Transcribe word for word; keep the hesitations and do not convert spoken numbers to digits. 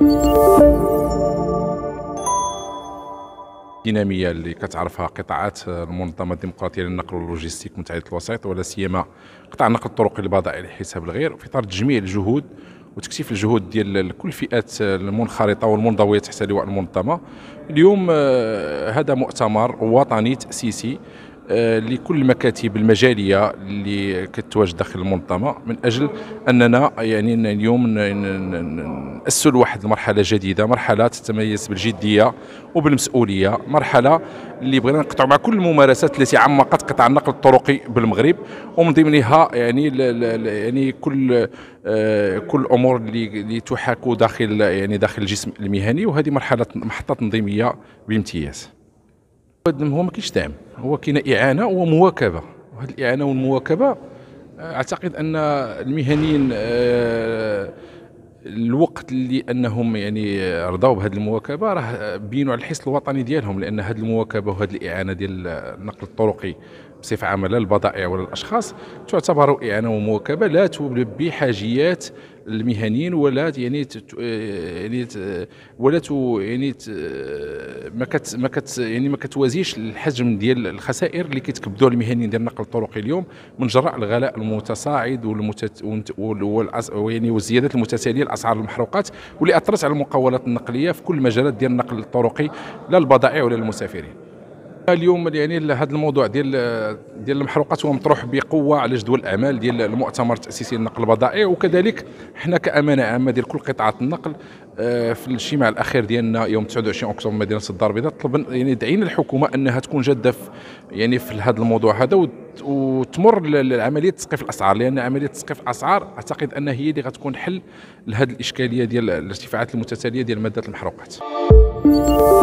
الديناميه اللي كتعرفها قطاعات المنظمه الديمقراطيه للنقل واللوجستيك متعدده الوسائط، ولا سيما قطاع النقل الطرقي للبضائع لحساب الغير، في اطار تجميع الجهود وتكثيف الجهود ديال كل الفئات المنخرطه والمنضويه تحت لواء المنظمه. اليوم هذا مؤتمر وطني تاسيسي لكل المكاتب المجاليه اللي كتواجد داخل المنظمه، من اجل اننا يعني اليوم نأسوا لواحد المرحله جديده، مرحله تتميز بالجديه وبالمسؤوليه، مرحله اللي بغينا نقطعوا مع كل الممارسات التي عمقت قطاع النقل الطرقي بالمغرب، ومن ضمنها يعني يعني كل كل الامور اللي اللي تحاك داخل يعني داخل الجسم المهني، وهذه مرحله محطه تنظيميه بامتياز. هو ما كاينش دعم، هو كاينه اعانه ومواكبه، وهذه الاعانه والمواكبه اعتقد ان المهنيين الوقت اللي انهم يعني رضاو بهذه المواكبه راه بينوا على الحس الوطني ديالهم، لان هذه المواكبه وهذه الاعانه ديال النقل الطرقي بصفه عامه لا البضائع ولا الاشخاص تعتبر اعانه ومواكبه لا تلبي حاجيات المهنيين، ولا يعني يعني ولا يعني ما كت ما كت يعني ما كتوازيش الحجم ديال الخسائر اللي كيتكبدوا المهنيين ديال النقل الطرقي اليوم من جراء الغلاء المتصاعد والمتت يعني والزيادات المتتاليه لاسعار المحروقات، واللي اثرت على المقاولات النقليه في كل المجالات ديال النقل الطرقي لا البضائع ولا المسافرين. اليوم يعني هذا الموضوع ديال ديال المحروقات هو مطروح بقوه على جدول الاعمال ديال المؤتمر التاسيسي للنقل البضائع، وكذلك حنا كامانه عامه ديال كل قطاعات النقل في الاجتماع الاخير ديالنا يوم تسعة وعشرين اكتوبر مدينه الدار البيضاء طلبنا يعني دعينا الحكومه انها تكون جاده في يعني في هذا الموضوع هذا، وتمر لعمليه تسقيف الاسعار، لان عمليه تسقيف الاسعار اعتقد ان هي اللي غتكون حل لهذه الاشكاليه ديال الارتفاعات المتتاليه ديال ماده المحروقات.